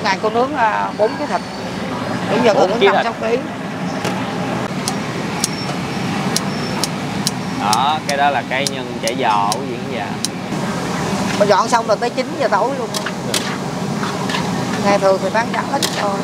ngày cô nướng 4 cái thịt. Bây giờ cô nướng 5-6 kg. Đó, cái đó là cây nhân chả giò quý vị khán giả. Mà dọn xong rồi tới 9 giờ tối luôn. Ngày thường thì bán nhỏ ít thôi.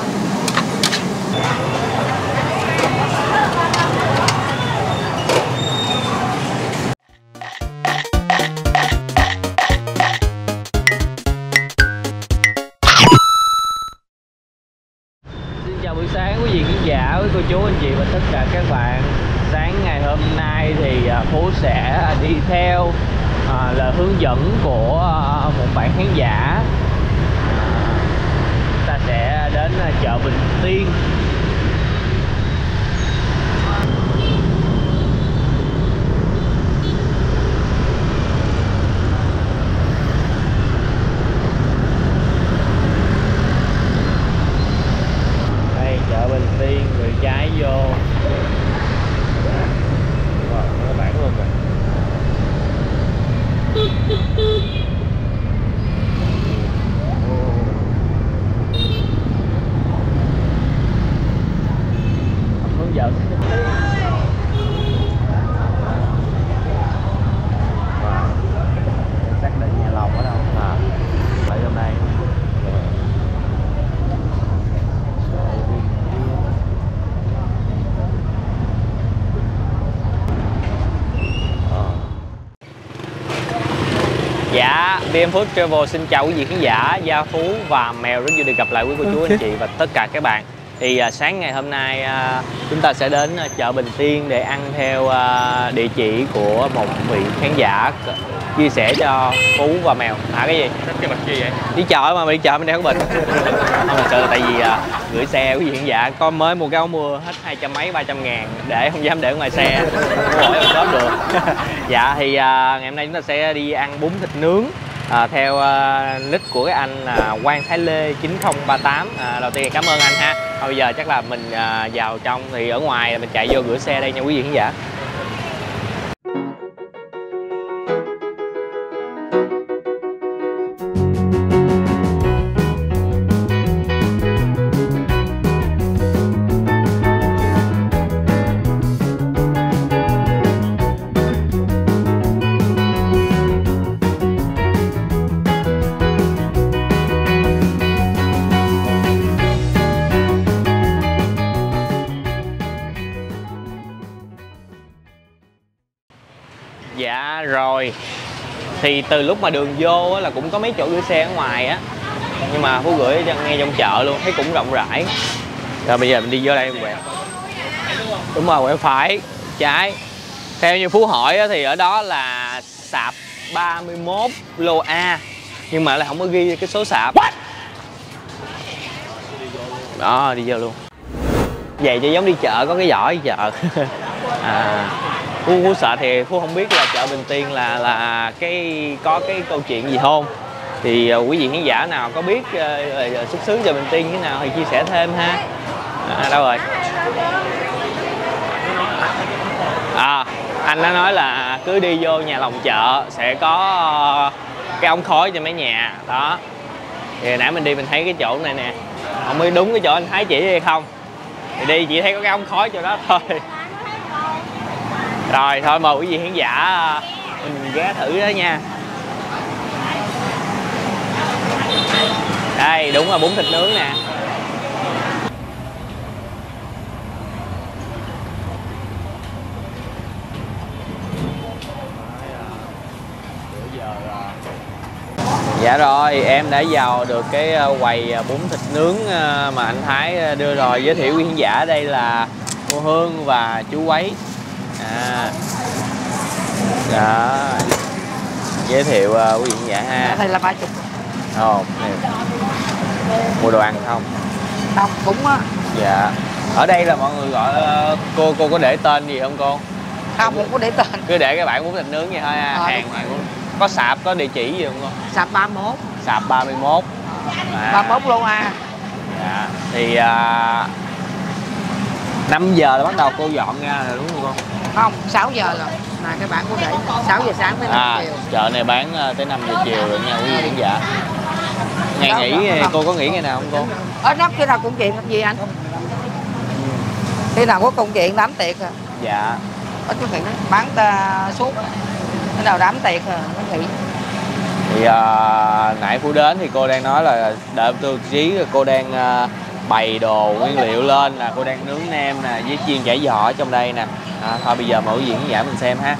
Xin chào buổi sáng quý vị khán giả, quý cô chú anh chị và tất cả các bạn. Sáng ngày hôm nay thì Phú sẽ đi theo lời hướng dẫn của một bạn khán giả. Ta sẽ đến chợ Bình Tiên. Đây, chợ Bình Tiên, người trái vô. Wow, có bản luôn rồi. Hướng dẫn. Xác định nhà lòng ở đâu? Ở trong đây. Dạ, VM Food Travel xin chào quý vị khán giả. Gia Phú và Mèo rất vui được gặp lại quý cô chú anh chị và tất cả các bạn. Thì sáng ngày hôm nay chúng ta sẽ đến chợ Bình Tiên để ăn theo địa chỉ của một vị khán giả chia sẻ cho Phú và Mèo. Cái gì? Cái bịch gì vậy? Đi chợ mà đi chợ mình đeo cái bịch. Không, thật sự là tại vì gửi xe quý vị khán giả có mới mua cái áo mưa hết 200 mấy 300 ngàn để không dám để ngoài xe, không hỏi mà shop được. Dạ thì ngày hôm nay chúng ta sẽ đi ăn bún thịt nướng theo nick của cái anh Quang Thái Lê 9038. Đầu tiên cảm ơn anh ha. Bây giờ chắc là mình vào trong, thì ở ngoài mình chạy vô gửi xe đây nha quý vị khán giả. Dạ rồi, thì từ lúc mà đường vô á, là cũng có mấy chỗ gửi xe ở ngoài á, nhưng mà Phú gửi ngay trong chợ luôn, thấy cũng rộng rãi. Rồi bây giờ mình đi vô đây quẹo. Đúng rồi, quẹo phải, trái. Theo như Phú hỏi á, thì ở đó là sạp 31 lô A, nhưng mà lại không có ghi cái số sạp. Đó, đi vô luôn. Vậy cho giống đi chợ, có cái giỏ đi chợ. Phú sợ thì Phú không biết là chợ Bình Tiên là có cái câu chuyện gì không, thì quý vị khán giả nào có biết xuất xứ chợ Bình Tiên như thế nào thì chia sẻ thêm ha. Đâu rồi? Anh đã nói là cứ đi vô nhà lòng chợ sẽ có cái ống khói cho mấy nhà đó. Thì nãy mình đi mình thấy cái chỗ này nè, không biết đúng cái chỗ anh Thái chỉ hay không, thì đi chỉ thấy có cái ống khói chỗ đó thôi. Rồi thôi mời quý vị khán giả mình ghé thử đó nha. Đây đúng là bún thịt nướng nè. Dạ rồi, em đã vào được cái quầy bún thịt nướng mà anh Thái đưa rồi. Giới thiệu quý khán giả, đây là cô Hương và chú Quấy. Đó, giới thiệu quý vị giả ha. Đây là 30. Mua đồ ăn không? Không, cũng á. Dạ. Ở đây là mọi người gọi cô có để tên gì không cô? Không có để tên. Cứ để cái bảng bún thịt nướng vậy thôi ha. Hàng có sạp, có địa chỉ gì không cô? Sạp 31. Sạp 31. 31 lô A. Dạ. Thì 5 giờ là bắt đầu cô dọn ra rồi đúng không cô? Không, 6 giờ rồi. Là cái bảng của để 6 giờ sáng tới 5 chiều. Chợ này bán tới 5 giờ chiều rồi nha quý vị khán giả. Ngày nghỉ cô có nghỉ ngày nào không cô? Ở nắp khi nào cũng chuyện làm gì anh? Khi nào có công chuyện đám tiệc à? Dạ. Có chú nghỉ bán suốt. Khi nào đám tiệc à nó nghỉ. Thì nãy Phú đến thì cô đang nói là đợi tôi trí cô đang bày đồ nguyên liệu lên, là cô đang nướng nem nè với chiên chả giò ở trong đây nè. Thôi bây giờ mời quý vị khán giả mình xem ha.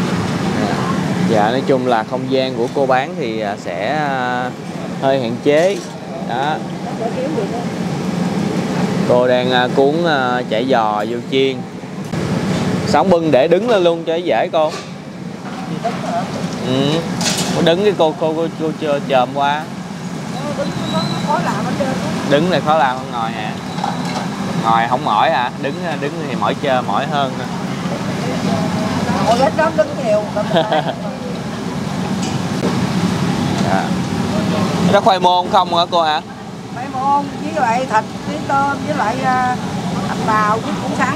Dạ nói chung là không gian của cô bán thì sẽ hơi hạn chế đó. Cô đang cuốn chả giò vô chiên. Sống bưng để đứng lên luôn cho dễ cô. Cô đứng cái cô chồm qua. Đứng là khó làm hơn ngồi hả? Ngồi không mỏi hả? Đứng thì mỏi hơn. Ngồi ít đó đứng nhiều. Dạ. Đó khoai môn không hả cô hả? Khoai môn với lại thịt với tôm với lại hành bào với củ sắn.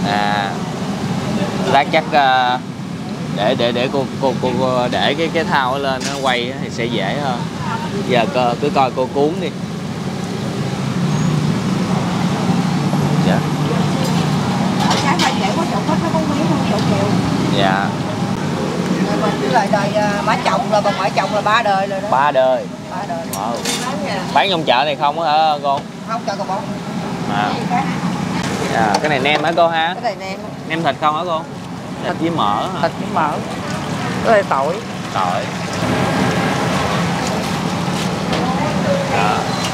Lát chắc để cô để cái thao lên nó quay thì sẽ dễ hơn. Giờ cứ coi cô cuốn đi. Dạ. Cái phải dễ có chậu hết nó có miếng không chậu nhiều. Dạ. Mình với lại đời má chồng là bà ngoại chồng là 3 đời rồi đó. 3 đời. 3 đời. Wow. Bán trong chợ này không hả cô? Không, chợ Cầu Bông. Cái này nem hả cô ha? Cái này nem. Nem thịt không hả cô? Thịt với mỡ hả? Thịt với mỡ. Cái này tỏi. Tỏi. Đó.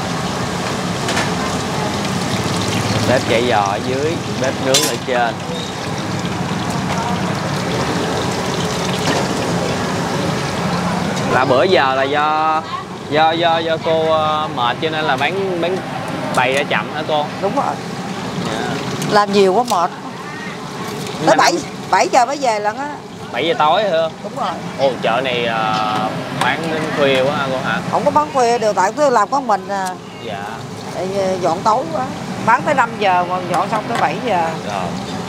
Bếp chả giò ở dưới, bếp nướng ở trên. Là bữa giờ là do cô mệt cho nên là bán bày ra chậm hả cô? Đúng rồi. Yeah. Làm nhiều quá mệt. Tới 7 giờ mới về lần á. 7 giờ tối hả? Đúng rồi. Ồ, chợ này bán đến khuya quá hả cô hả? Không có bán khuya đều, tại tôi làm có mình à. Dạ. Tại dọn tối quá. Bán tới 5 giờ mà dọn xong tới 7 giờ. Rồi.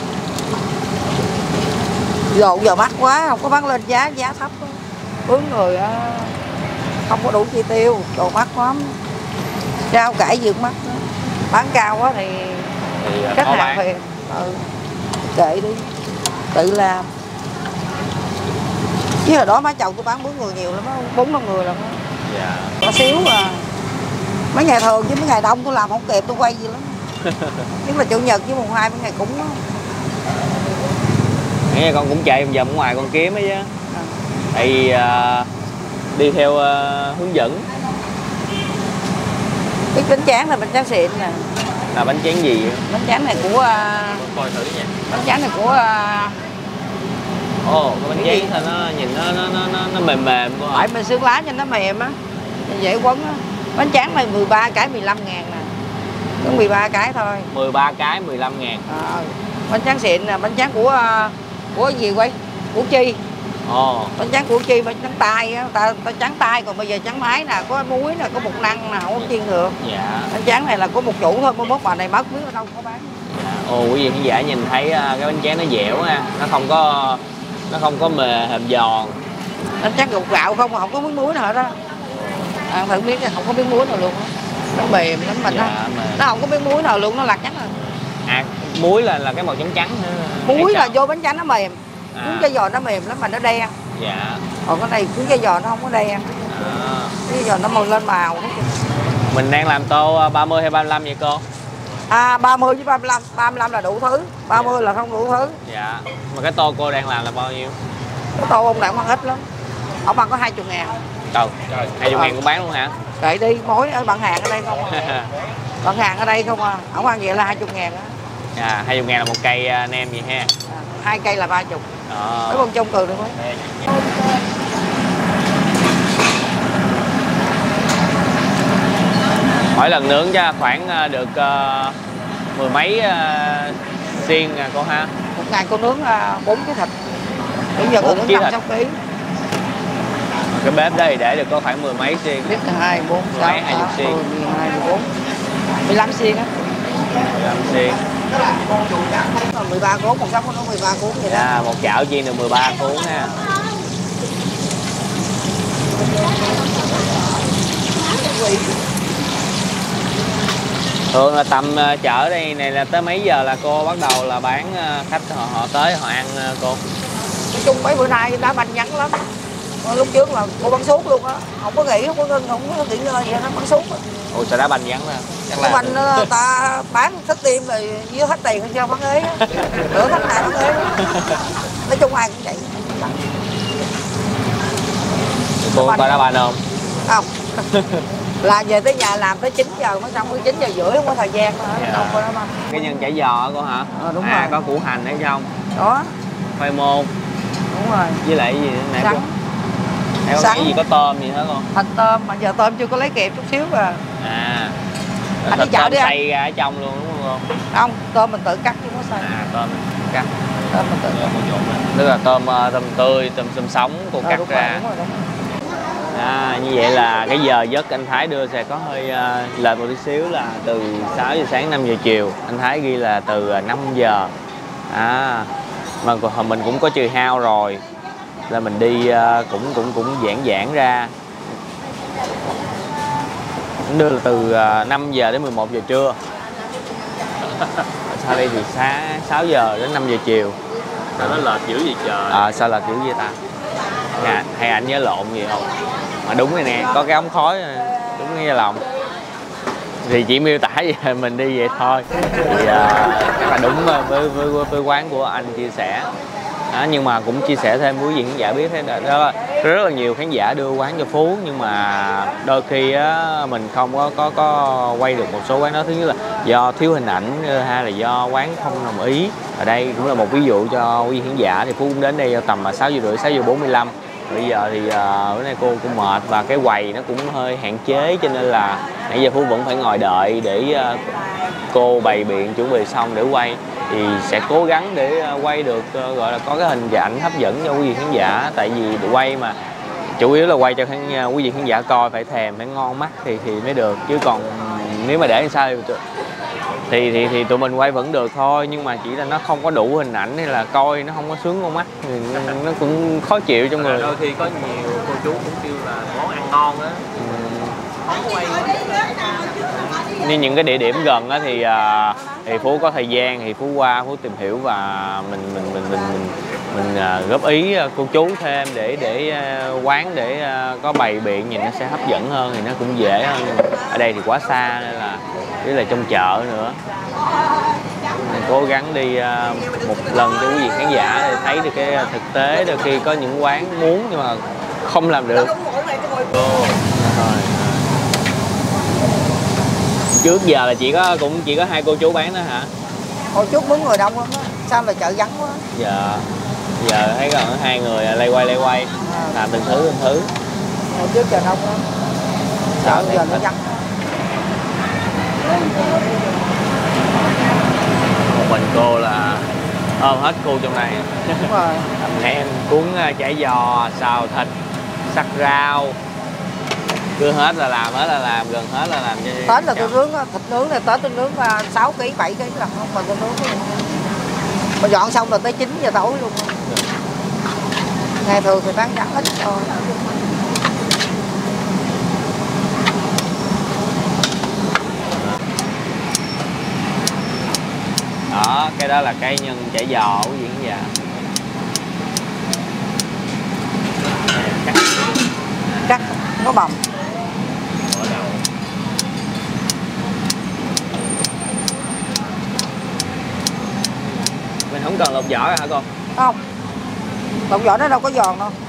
Dọn giờ mắc quá, không có bán lên giá thấp quá. Mướn người không có đủ chi tiêu, đồ mắc lắm. Rau cải dược mắc đó. Bán cao quá thì khách hàng phiền. Kệ đi, tự làm. Chứ hồi đó má chồng tôi bán mướn người nhiều lắm, 4-5 người lắm. Dạ. Có xíu à. Mấy ngày thường chứ mấy ngày đông tôi làm không kịp, tôi quay gì lắm. Nhất là chủ nhật với mùng 2 mấy ngày cúng á. Nghe con cũng chạy vòng ngoài con kiếm ấy chứ. Tại vì đi theo hướng dẫn. Cái bánh tráng là bánh tráng xịn nè. Là bánh tráng gì vậy? Bánh tráng này của coi thử nha. bánh tráng này của Ồ, cái bánh tráng sao nó nhìn nó mềm mềm quá. phải mình xương lá cho nó mềm á, dễ quấn á. Bánh tráng này 13 cái 15 ngàn nè. Có 13 cái thôi. 13 cái 15 ngàn. Bánh tráng xịn nè, bánh tráng của gì quay? Của Chi. Ồ. Bánh tráng của Chi, bánh tráng tay á, ta tráng tay, còn bây giờ tráng máy nè, có muối nè, có bột năng nè, không có chiên được. Dạ. Bánh tráng này là có một chủ thôi, mốt bà này mất biết ở đâu có bán. Dạ. Ồ, quý vị khán giả nhìn thấy cái bánh tráng nó dẻo ha, nó không có mềm giòn. Bánh tráng gạo không mà không có miếng muối nào hết đó. Ăn thử miếng không có miếng muối nào luôn á. Nó mềm lắm mình dạ, nó không có miếng muối nào luôn, nó lặt chắc rồi. Muối là cái màu trắng trắng hả? Muối là vô bánh tráng nó mềm. Cuốn chả giò nó mềm lắm mà nó đen. Dạ. Còn cái này cuốn chả giò nó không có đen. Cái giò nó màu lên màu. Mình đang làm tô 30 hay 35 vậy cô? 30 với 35, 35 là đủ thứ, 30 là không đủ thứ. Dạ. Mà cái tô cô đang làm là bao nhiêu? Cái tô ông này cũng ăn ít lắm. Ông ăn có 20 ngàn. Trời, 20 ngàn cũng bán luôn hả? Kệ đi, mối ở bạn hàng ở đây không à. Bạn hàng ở đây không à. Ông ăn vậy là 20 ngàn á. Dạ, 20 ngàn là một cây nem vậy ha. 2 cây là 30. Mấy con chung cười được không? Mỗi lần nướng cho khoảng được mười mấy xiên cô ha. Một ngày cô nướng 4 cái thịt. Bây giờ cô nướng 5-6 kg. Cái bếp đây để được có khoảng mười mấy xiên. Biết là 2, 4, 6, 8, 10, 12, 14, 15 xiên á. 15 xiên. 13 cuốn, một sắp có 13 cuốn vậy đó. Một chảo chiên được 13 cuốn ha. Thường là tầm chợ đây này là tới mấy giờ là cô bắt đầu là bán khách họ tới họ ăn cô? Nói chung mấy bữa nay đá banh vắng lắm. Lúc trước là cô bắn suốt luôn á, không có nghỉ, không có ngưng, không có nghỉ ngơi gì hết, nó bắn suốt. Ủa sao đá banh vắng đó? Chắc là banh ta bán thích tim rồi dưới hết tiền cho bán ế, nửa khách này bán ế. Nói chung ai cũng vậy. Cô coi đá banh không? Không. Là về tới nhà làm tới 9 giờ mới xong, 9 giờ rưỡi không có thời gian nữa. Dạ. Cái nhân chả giò cô hả? Đúng rồi. Có củ hành hay không? Đó. Khoai môn. Đúng rồi. Với lại cái gì nãy sắn. Có cái gì có tôm gì hết không? Thịt tôm mà giờ tôm chưa có lấy kịp chút xíu à. Anh đi chợ đi anh. Xay ra ở trong luôn đúng không? Không, tôm mình tự cắt chứ không có xay. Tôm cắt. Tôm mình tự cắt. Tức là tôm tươi, tôm sống cô cắt ra. Đúng rồi. Như vậy là cái giờ giấc anh Thái đưa sẽ có hơi lệch một tí xíu, là từ 6 giờ sáng 5 giờ chiều. Anh Thái ghi là từ 5 giờ. Mà mình cũng có trừ hao rồi, là mình đi cũng giãn ra. Đưa là từ 5 giờ đến 11 giờ trưa. Sau đây thì 6 giờ đến 5 giờ chiều. Sao nó lệch dữ vậy trời? Sao lệch dữ vậy ta? Hay anh nhớ lộn gì không? Mà đúng rồi nè, có cái ống khói này, đúng nghe lòng. Thì chỉ miêu tả vậy mình đi vậy thôi. Thì chắc là đúng với quán của anh chia sẻ. Nhưng mà cũng chia sẻ thêm với quý vị khán giả biết thế đó, rất là nhiều khán giả đưa quán cho Phú, nhưng mà đôi khi mình không có quay được một số quán đó. Thứ nhất là do thiếu hình ảnh, hay là do quán không đồng ý. Ở đây cũng là một ví dụ cho quý vị khán giả. Thì Phú cũng đến đây tầm 6 giờ rưỡi, 6 giờ 45. Bây giờ thì bữa nay cô cũng mệt và cái quầy nó cũng hơi hạn chế, cho nên là nãy giờ Phú vẫn phải ngồi đợi để cô bày biện chuẩn bị xong để quay. Thì sẽ cố gắng để quay được gọi là có cái hình ảnh hấp dẫn cho quý vị khán giả. Tại vì quay mà chủ yếu là quay cho quý vị khán giả coi phải thèm, phải ngon mắt thì mới được. Chứ còn nếu mà để làm sao thì tụi mình quay vẫn được thôi, nhưng mà chỉ là nó không có đủ hình ảnh hay là coi nó không có sướng con mắt thì nó cũng khó chịu cho người. Đôi khi có nhiều cô chú cũng kêu là món ăn ngon á, không có quay Như những cái địa điểm gần á thì Phú có thời gian thì Phú qua Phú tìm hiểu và mình góp ý cô chú thêm để quán để có bày biện nhìn nó sẽ hấp dẫn hơn, thì nó cũng dễ hơn. Nhưng mà ở đây thì quá xa nên là với là trong chợ nữa, mình cố gắng đi một lần cho quý vị khán giả để thấy được cái thực tế. Đôi khi có những quán muốn nhưng mà không làm được. Trước giờ là chỉ có hai cô chú bán đó hả? Hồi chút mướn người đông lắm á, sao mà chợ vắng quá. Giờ thấy còn hai người lay quay làm từng thứ. Hồi trước chợ đông lắm, chợ giờ nó vắng. Một mình cô là ôm hết khu trong này. Đúng rồi. Làm nem, cuốn chả giò, xào thịt, sắc rau. Cứ hết là làm, gần hết là làm cho. Tết là tôi nướng thịt nướng này, Tết tôi nướng 6 kg 7 kg là không, mà tôi nướng mà dọn xong là tới 9 giờ tối luôn. Ngày thường thì bán rất ít thôi. Đó, cái đó là cây nhân chả giò quý vị khán giả. Cắt có bầm. Mình không cần lột vỏ hả con? Không, lột vỏ nó đâu có giòn đâu.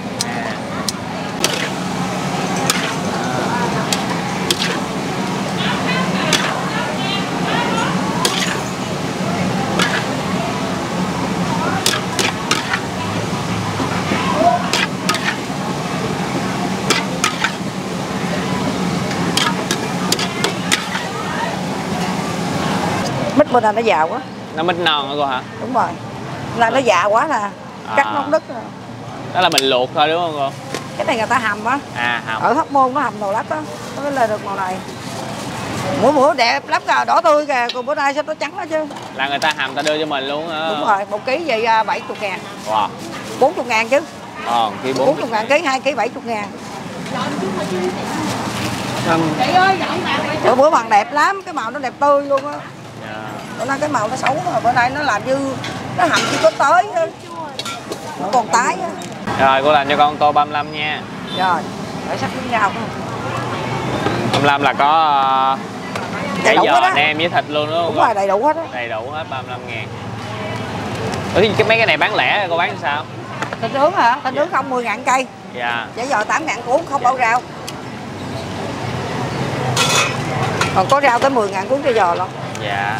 Mít bên này nó già quá. Nó mít non hả cô hả? Đúng rồi. Là nó già quá nè. Cắt nó đứt rồi. Đó là mình luộc thôi đúng không cô? Cái này người ta hầm á. Hầm. Ở Hóc Môn nó hầm đồ lách á, nó mới lên được màu này. Mũi đẹp lắm kìa, đỏ tươi kìa, còn bữa nay sao nó trắng đó chứ. Là người ta hầm ta đưa cho mình luôn hả? Đúng rồi, 1 kg vậy 70.000. Wow. 40.000 chứ. Ký 40.000 kg, 2 kg 70.000. Bữa bằng đẹp lắm, cái màu nó đẹp tươi luôn á. Bữa nay cái màu nó xấu mà bữa nay nó làm như nó hầm chưa có tới á. Nó còn tái á. Rồi cô làm cho con tô 35 nha. Rồi, để sắc miếng rau. 35 là có cái giò nem với thịt luôn đúng không? Đúng rồi, đầy đủ hết á. Đầy đủ hết 35.000. Mấy cái này bán lẻ cô bán sao? Thịt nướng hả? Thịt nướng không 10.000 cây. Dạ. Chả giò 8.000 cuốn không bao rau. Còn có rau tới 10.000 cuốn cho giò luôn. Dạ.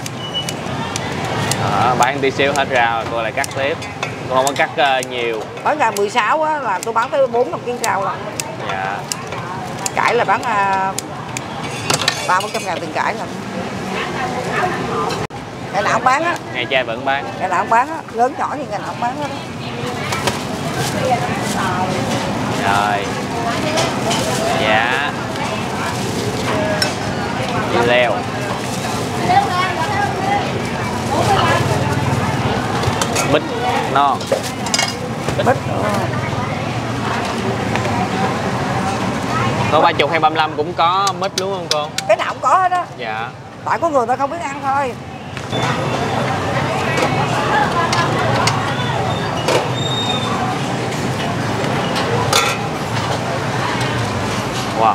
Bán tí xíu hết rau cô lại cắt tiếp. Cô không có cắt nhiều. Bán ngày 16 á là tôi bán tới 4-5 kg rau rồi. Dạ. Cải là bán 300-400 ngàn tiền cải là. Ngày nào cũng bán á. Ngày trai vẫn bán. Ngày nào cũng bán á, lớn nhỏ thì ngày nào cũng bán hết á. Rồi. Dạ. Dưa leo. Bít non. Bít. Có 30 hay 35 cũng có mít đúng không cô? Cái nào cũng có hết á. Dạ. Tại có người ta không biết ăn thôi. Wow.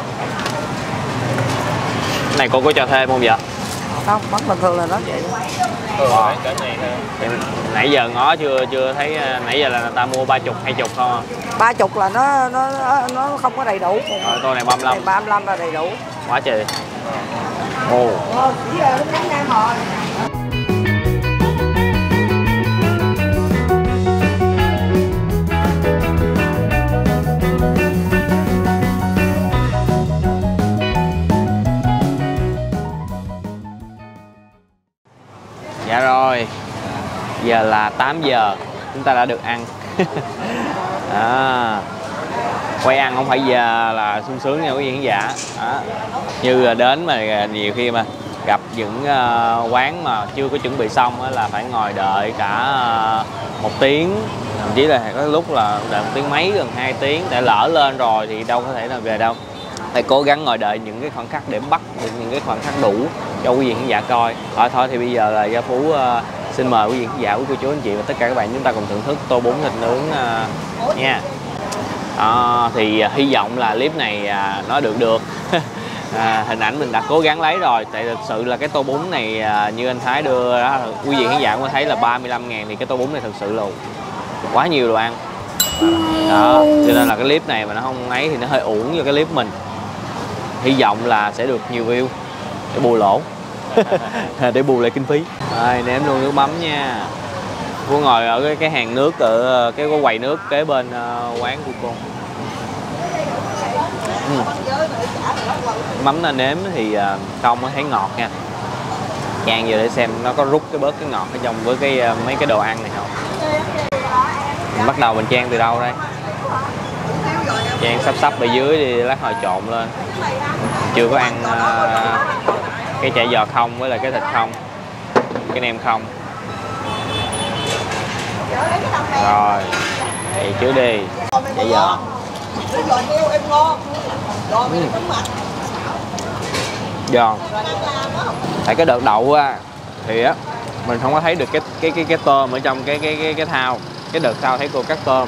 Cái này cô có cho thêm không vậy? Không, bán bình thường là nó vậy. Wow. Nãy giờ ngó chưa thấy, nãy giờ là người ta mua 30 20 không à? 30 là nó không có đầy đủ. Rồi tô này 35. Này 35 là đầy đủ. Quá trời. Ồ. Dạ rồi. Giờ là 8 giờ chúng ta đã được ăn. Quay ăn không phải giờ là sung sướng nha quý vị khán giả. Như là đến mà nhiều khi mà gặp những quán mà chưa có chuẩn bị xong là phải ngồi đợi cả 1 tiếng, thậm chí là có lúc là đợi 1 tiếng mấy, gần 2 tiếng, để lỡ lên rồi thì đâu có thể nào về đâu. Phải cố gắng ngồi đợi những cái khoảnh khắc để bắt được những cái khoảnh khắc đủ cho quý vị khán giả coi. Thôi thì bây giờ là Gia Phú xin mời quý vị khán giả, quý cô chú anh chị và tất cả các bạn chúng ta cùng thưởng thức tô bún thịt nướng nha. Thì hy vọng là clip này nó được. Hình ảnh mình đã cố gắng lấy rồi. Tại thực sự là cái tô bún này như anh Thái đưa đó, quý vị khán giả cũng thấy là 35.000 thì cái tô bún này thực sự là quá nhiều đồ ăn. Đó, cho nên là cái clip này mà nó không ấy thì nó hơi uổng cho cái clip mình. Hy vọng là sẽ được nhiều view để bù lỗ. Để bù lại kinh phí. Rồi nếm luôn nước mắm nha. Cô ngồi ở cái hàng nước ở cái quầy nước kế bên quán của cô. Mắm nó nếm thì không thấy ngọt nha. Chan vô để xem nó có rút bớt cái ngọt ở trong với mấy cái đồ ăn này không. Mình bắt đầu mình chan từ đâu đây? Chan sắp ở dưới đi, lát hồi trộn lên. Chưa có ăn cái chả giò không với lại cái thịt không, cái nem không. Rồi thì trước đi chả giò. Giòn. Tại cái đợt đậu á thì á mình không có thấy được cái tôm ở trong cái thau. Cái đợt sau thấy cô cắt tôm.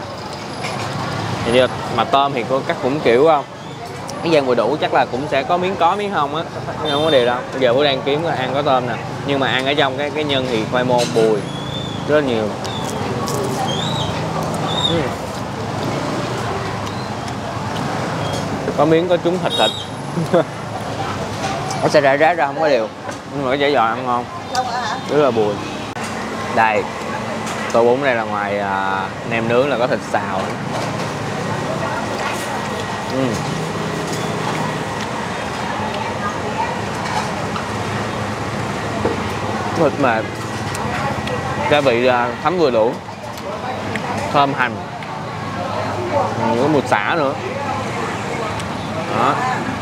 Mà tôm thì cô cắt cũng kiểu không, cái gian vừa đủ, chắc là cũng sẽ có miếng không á, không có điều đâu. Bây giờ Phú đang kiếm ăn có tôm nè, nhưng mà ăn ở trong cái nhân thì khoai môn bùi rất nhiều. Có miếng có trúng thịt. Nó sẽ rải ra không có điều, nhưng mà cái chả giò ăn ngon, rất là bùi. Đây tô bún đây là ngoài nem nướng là có thịt xào. Thịt mà gia vị thấm vừa đủ, thơm hành, có mùi xả nữa. Đó.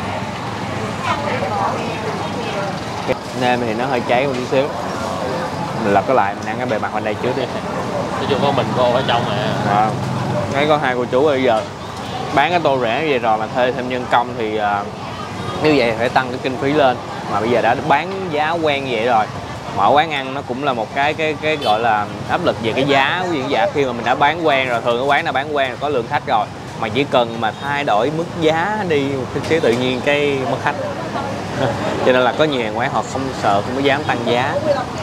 Cái nem thì nó hơi cháy một tí xíu, mình lật cái lại mình ăn cái bề mặt bên đây trước đi. Nói chung có mình cô ở trong mà. Thấy có hai cô chú bây giờ bán cái tô rẻ vậy rồi mà thuê thêm nhân công thì Như vậy phải tăng cái kinh phí lên, mà bây giờ đã bán giá quen như vậy rồi. Mở quán ăn nó cũng là một cái gọi là áp lực về cái giá quý vị khán giả. Khi mà mình đã bán quen rồi, thường cái quán đã bán quen rồi, có lượng khách rồi, mà chỉ cần mà thay đổi mức giá đi một chút xíu tự nhiên cái mất khách. Cho nên là có nhiều hàng quán họ không sợ, không có dám tăng giá.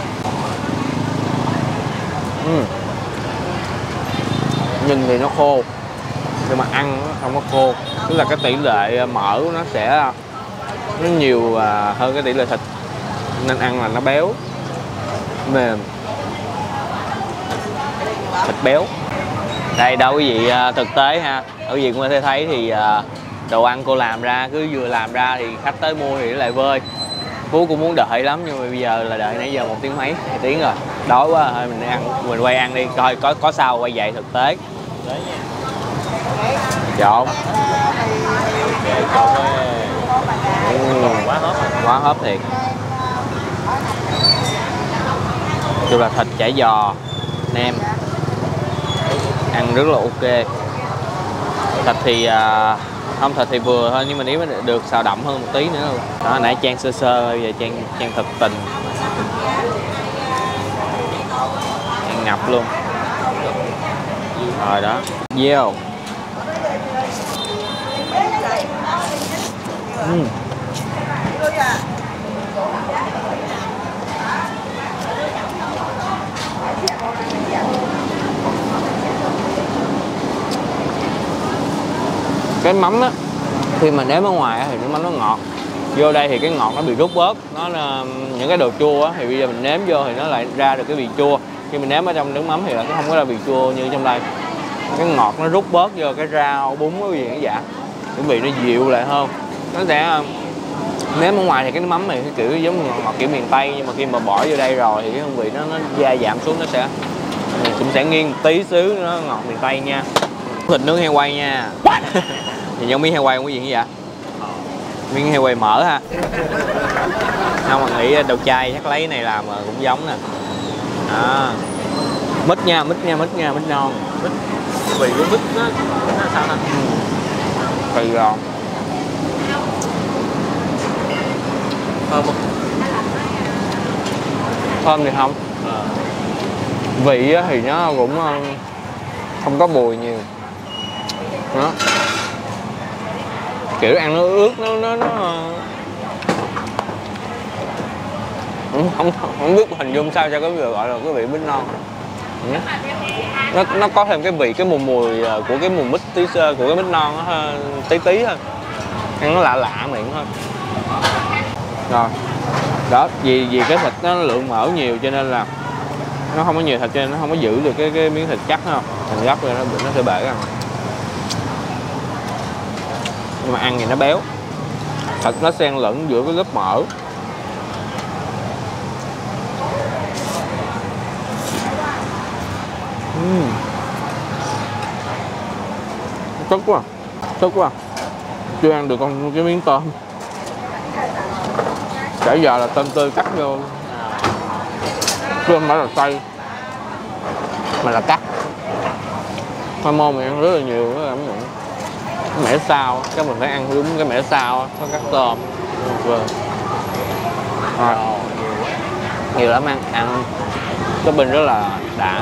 Nhìn thì nó khô nhưng mà ăn nó không có khô, tức là cái tỷ lệ mỡ nó sẽ nó nhiều hơn cái tỷ lệ thịt, nên ăn là nó béo mềm, thịt béo. Đây đâu quý vị, thực tế ha, quý vị cũng có thể thấy thì đồ ăn cô làm ra, cứ vừa làm ra thì khách tới mua thì nó lại vơi. Phú cũng muốn đợi lắm nhưng mà bây giờ là đợi nãy giờ 1 tiếng mấy, 2 tiếng rồi, đói quá thôi mình ăn, mình quay ăn đi coi có sao quay vậy thực tế. Trộn quá hớp thiệt. Dù là thịt chả giò nem ăn rất là ok. Thịt thì không, thịt thì vừa thôi, nhưng mà nếu mà được xào đậm hơn một tí nữa luôn. Đó, nãy chan sơ sơ, bây giờ chan thật tình, chan ngập luôn rồi đó. Vô cái mắm á, khi mà nếm ở ngoài thì cái mắm nó ngọt, vô đây thì cái ngọt nó bị rút bớt, nó những cái đồ chua á, thì bây giờ mình nếm vô thì nó lại ra được cái vị chua. Khi mình nếm ở trong nước mắm thì là nó không có ra vị chua như trong đây. Cái ngọt nó rút bớt vô cái rau bún cái gì cái dạ, cái vị nó dịu lại hơn. Nó sẽ nếm ở ngoài thì cái nước mắm này cái kiểu giống ngọt kiểu miền Tây, nhưng mà khi mà bỏ vô đây rồi thì cái hương vị nó gia giảm xuống, nó cũng sẽ nghiêng một tí xíu, nó ngọt miền Tây nha. Thịt nướng heo quay nha. Nhìn giống miếng heo quay không có gì vậy? Miếng heo quay mỡ ha. Không, mà nghĩ đầu chai chắc lấy cái này làm cũng giống nè. Mít nha, mít non. Vì cái mít nó sao ta? Kỳ giòn. Thơm không? Thơm thì không. Vị thì nó cũng không có bùi nhiều. Đó. Kiểu ăn nó ướt, nó không biết hình dung sao cho cái việc gọi là cái vị mít non. Nó có thêm cái vị, cái mùi của cái mùi mít tí, của cái mít non nó tí hơn, ăn nó lạ miệng thôi. Rồi đó, vì cái thịt nó lượng mỡ nhiều cho nên là nó không có nhiều thịt, cho nên nó không có giữ được cái miếng thịt chắc, không mình gấp rồi nó sẽ bể ra. Nhưng mà ăn thì nó béo, thịt nó xen lẫn giữa cái lớp mỡ. Tức quá. Chưa ăn được con cái miếng tôm. Chả giờ là tôm tươi cắt vô, chứ không phải là xay mà là cắt. Khoai môn mình ăn rất là nhiều cái mẻ sao, cái mình phải ăn đúng cái mẻ sao, có cắt tôm. Rồi nhiều lắm, ăn cái bình rất là đã.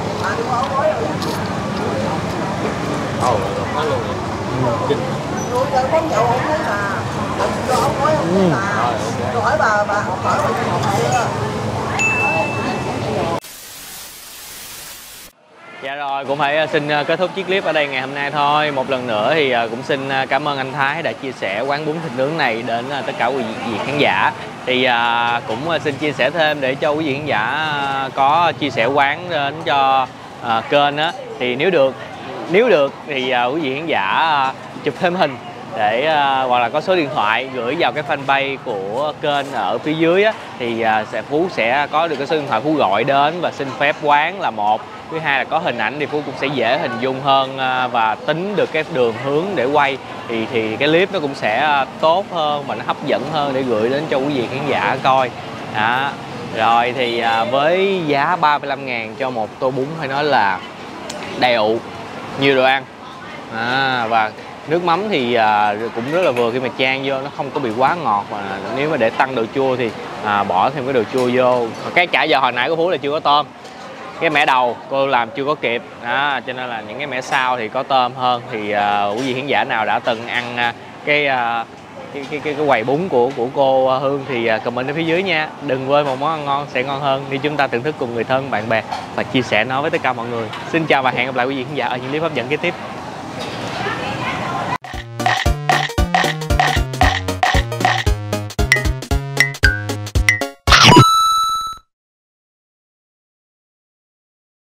Dạ rồi, cũng phải xin kết thúc chiếc clip ở đây ngày hôm nay thôi. Một lần nữa thì cũng xin cảm ơn anh Thái đã chia sẻ quán bún thịt nướng này đến tất cả quý vị khán giả. Thì cũng xin chia sẻ thêm để cho quý vị khán giả có chia sẻ quán đến cho kênh á. Thì nếu được thì quý vị khán giả chụp thêm hình để hoặc là có số điện thoại gửi vào cái fanpage của kênh ở phía dưới á, thì Phú sẽ có được cái số điện thoại Phú gọi đến và xin phép quán là một. Thứ hai là có hình ảnh thì Phú cũng sẽ dễ hình dung hơn và tính được cái đường hướng để quay, thì cái clip nó cũng sẽ tốt hơn và nó hấp dẫn hơn để gửi đến cho quý vị khán giả coi. Đó. Rồi thì với giá 35.000 cho một tô bún phải nói là đầy ụ, nhiều đồ ăn. Và Nước mắm thì cũng rất là vừa khi mà chan vô, nó không có bị quá ngọt, mà nếu mà để tăng độ chua thì bỏ thêm cái đồ chua vô. Cái chả giò hồi nãy của Phú là chưa có tôm, cái mẻ đầu cô làm chưa có kịp đó, cho nên là những cái mẻ sau thì có tôm hơn. Thì quý vị khán giả nào đã từng ăn cái quầy bún của cô Hương thì comment ở phía dưới nha. Đừng quên một món ăn ngon sẽ ngon hơn khi chúng ta thưởng thức cùng người thân, bạn bè và chia sẻ nó với tất cả mọi người. Xin chào và hẹn gặp lại quý vị khán giả ở những clip hấp dẫn kế tiếp.